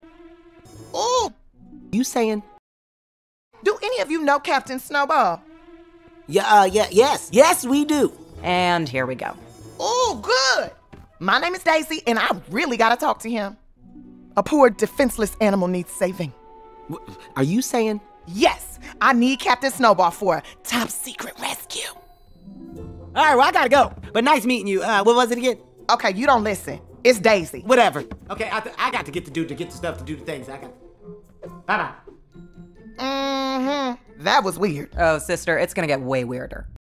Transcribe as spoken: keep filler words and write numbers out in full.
Ooh! You saying? Do any of you know Captain Snowball? Yeah, uh, yeah, yes, yes, we do. And here we go. Ooh, good! My name is Daisy, and I really gotta talk to him. A poor, defenseless animal needs saving. Are you saying? Yes, I need Captain Snowball for a top secret rescue. All right, well, I gotta go. But nice meeting you. Uh, what was it again? Okay, you don't listen. It's Daisy. Whatever. Okay, I, th- I got to get the dude to get the stuff to do the things. I got. Bye bye. Mm-hmm. That was weird. Oh, sister, it's gonna get way weirder.